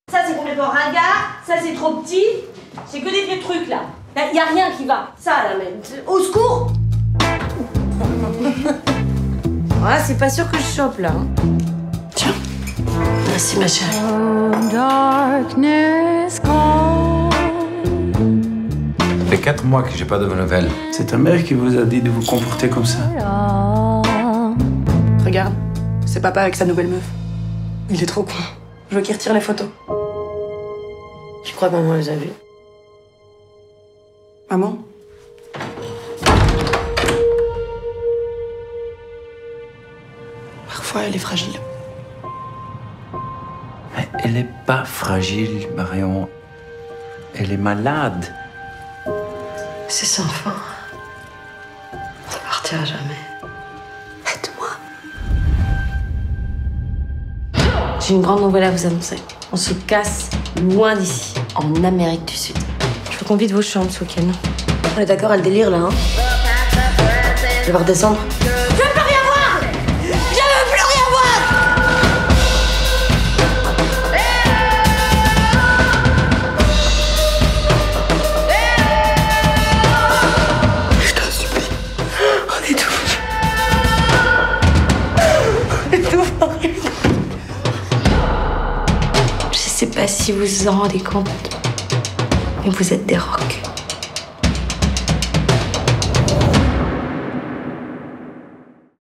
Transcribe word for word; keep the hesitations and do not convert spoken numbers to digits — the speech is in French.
Ça, c'est complètement ringard. Ça, c'est trop petit. C'est que des vieux trucs, là. Il y a rien qui va. Ça, là, même. Au secours. Ouais, c'est pas sûr que je chope, là. Hein. Tiens. Merci, ma chérie. Oh, darkness calls. Ça fait quatre mois que j'ai pas de vos nouvelles. C'est ta mère qui vous a dit de vous comporter comme ça. Regarde, c'est papa avec sa nouvelle meuf. Il est trop con. Je veux qu'il retire les photos. Tu crois que maman les a vues? Maman? Parfois, elle est fragile. Mais elle est pas fragile, Marion. Elle est malade. C'est sans fin. Ça partira jamais. Aide-moi. J'ai une grande nouvelle à vous annoncer. On se casse loin d'ici, en Amérique du Sud. Je veux qu'on vide vos chambres ce week-end. On est d'accord à le délire, là, hein? Je vais redescendre. Je veux plus rien voir! Je veux plus rien voir! Je t'en supplie. On étouffe. On étouffe. Je sais pas si vous vous en rendez compte, mais vous êtes des rocs.